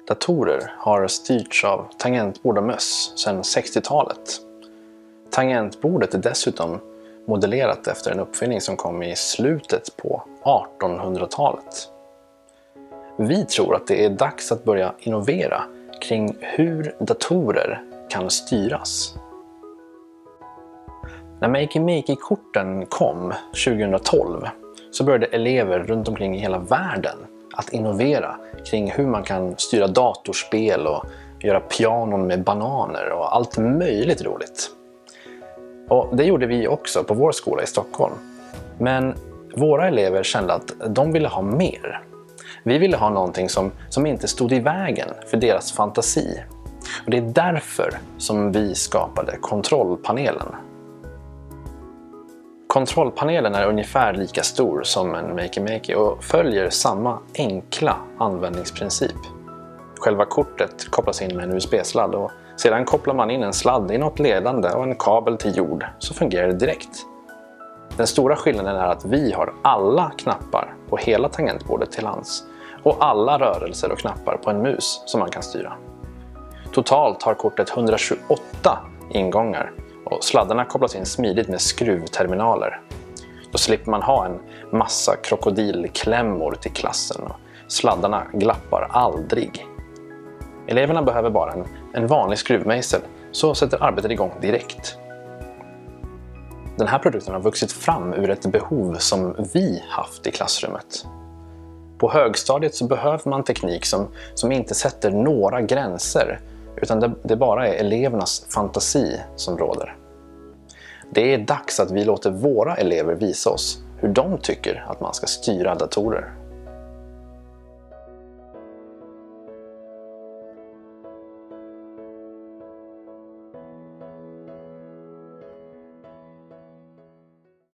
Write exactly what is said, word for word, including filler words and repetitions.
Datorer har styrts av tangentbord och möss sedan sextiotalet. Tangentbordet är dessutom modellerat efter en uppfinning som kom i slutet på artonhundratalet. Vi tror att det är dags att börja innovera kring hur datorer kan styras. När Makey Makey-korten kom tjugohundratolv så började elever runt omkring i hela världen att innovera kring hur man kan styra datorspel och göra pianon med bananer och allt möjligt roligt. Och det gjorde vi också på vår skola i Stockholm. Men våra elever kände att de ville ha mer. Vi ville ha någonting som, som inte stod i vägen för deras fantasi. Och det är därför som vi skapade kontrollpanelen. Kontrollpanelen är ungefär lika stor som en Makey Makey och följer samma enkla användningsprincip. Själva kortet kopplas in med en U S B-sladd och sedan kopplar man in en sladd i något ledande och en kabel till jord, så fungerar det direkt. Den stora skillnaden är att vi har alla knappar på hela tangentbordet till hands och alla rörelser och knappar på en mus som man kan styra. Totalt har kortet hundratjugoåtta ingångar och sladdarna kopplas in smidigt med skruvterminaler. Då slipper man ha en massa krokodilklämmor till klassen och sladdarna glappar aldrig. Eleverna behöver bara en, en vanlig skruvmejsel, så sätter arbetet igång direkt. Den här produkten har vuxit fram ur ett behov som vi haft i klassrummet. På högstadiet så behöver man teknik som, som inte sätter några gränser, utan det, det bara är elevernas fantasi som råder. Det är dags att vi låter våra elever visa oss hur de tycker att man ska styra datorer.